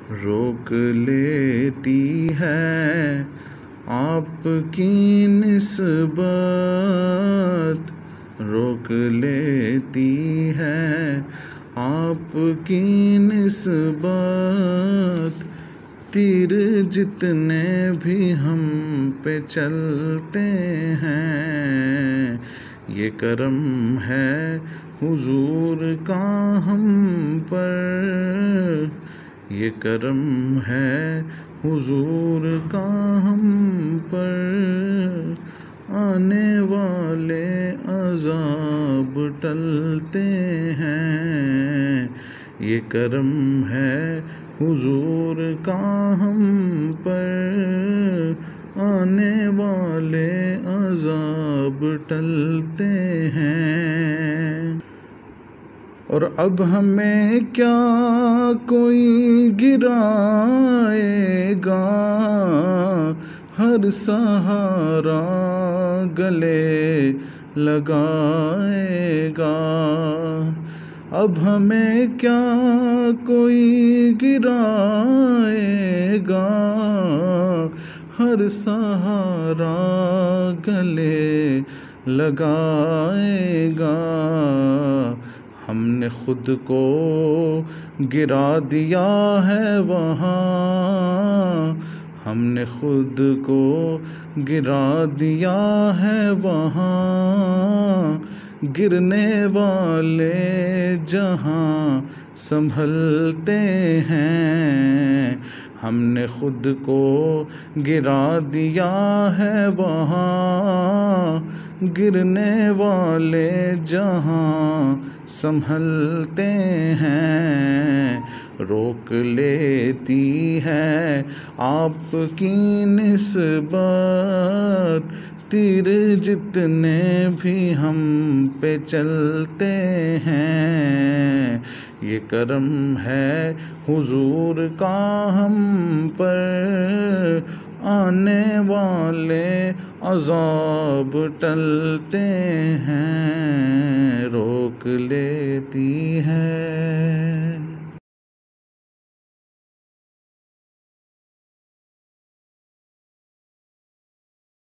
روک لیتی ہے آپ کی نسبت، روک لیتی ہے آپ کی نسبت، تیر جتنے بھی ہم پہ چلتے ہیں، یہ کرم ہے حضور کا ہم پر، یہ کرم ہے حضور کا ہم پر، آنے والے عذاب ٹلتے ہیں، یہ کرم ہے حضور کا ہم پر، آنے والے عذاب ٹلتے ہیں۔ اور اب ہمیں کیا کوئی گرائے گا، ہر سہارا گلے لگائے گا، اب ہمیں کیا کوئی گرائے گا، ہر سہارا گلے لگائے گا، ہم نے خود کو گرا دیا ہے وہاں، ہم نے خود کو گرا دیا ہے وہاں، گرنے والے جہاں سنبھلتے ہیں، ہم نے خود کو گرا دیا ہے وہاں، گرنے والے جہاں سنبھلتے ہیں، روک لیتی ہے آپ کی نسبت، تیر جتنے بھی ہم پہ چلتے ہیں، یہ کرم ہے حضور کا ہم پر، آنے والے عذاب ٹلتے ہیں، روک لیتی ہے۔